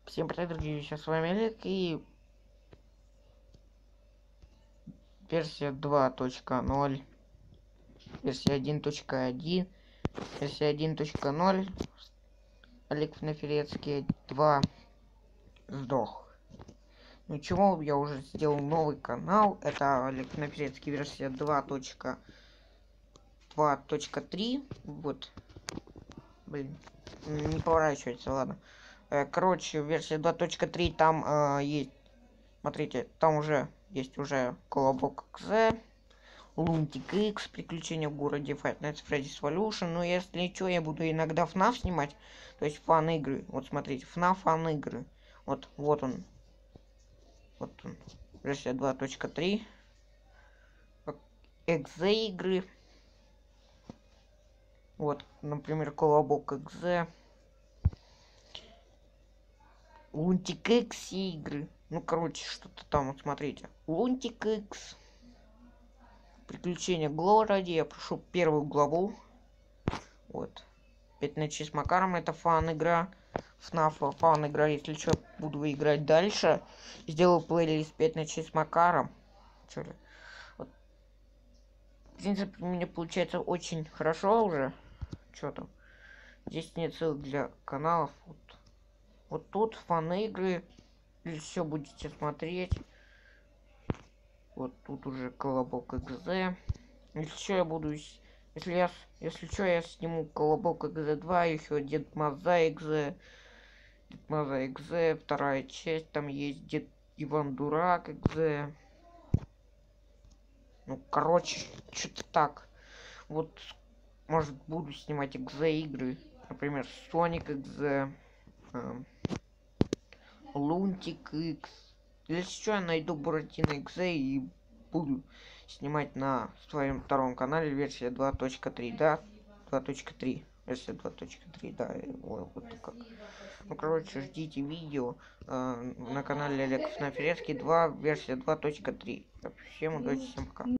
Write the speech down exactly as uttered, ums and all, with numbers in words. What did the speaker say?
Всем привет, дорогие, сейчас с вами Олег, и версия два точка ноль, версия один точка один, версия один точка ноль, Олег Фнаферецкий два сдох. Ничего, я уже сделал новый канал, это Олег Фнаферецкий версия два точка три, вот, блин, не поворачивается, ладно. Короче, версия два точка три, там э, есть, смотрите, там уже есть уже колобок экс, Лунтик X, приключения в городе Five Nights at Freddy's Solution. Но если что, я буду иногда эф эф снимать, то есть фан игры. Вот смотрите, эф эф фан игры. Вот, вот он. Вот он. Версия два точка три. Экзе игры. Вот, например, колобок экзе. Лунтик X игры. Ну, короче, что-то там, вот смотрите. Лунтик X. Приключения в городе. Я прошел первую главу. Вот. Пять ночей с Макаром. Это фан игра. эф эф фан игра. Если что, буду играть дальше. Сделаю плейлист пять ночей с Макаром. Что ли? Вот. В принципе, у меня получается очень хорошо уже. Что там? Здесь нет ссылок для каналов. Вот, вот тут фан игры. Или все будете смотреть. Вот тут уже колобок экзе. Если что, я буду... Если я... Если что, я сниму колобок экзе два, еще Дед Маза экзе. Дед Маза экзе, вторая часть. Там есть Дед Иван Дурак экзе. Ну, короче, что-то так. Вот, может, буду снимать экзе игры. Например, Соник экзе. Эм, Лунтик X. Если что, я найду Буратино экзе и буду снимать на своем втором канале версия два точка три, да? два точка три. Версия два точка три, да. Вот, вот как. Ну, короче, ждите видео э, на канале Олег Фнаферецкий два, версия два точка три. Всем удачи, всем пока.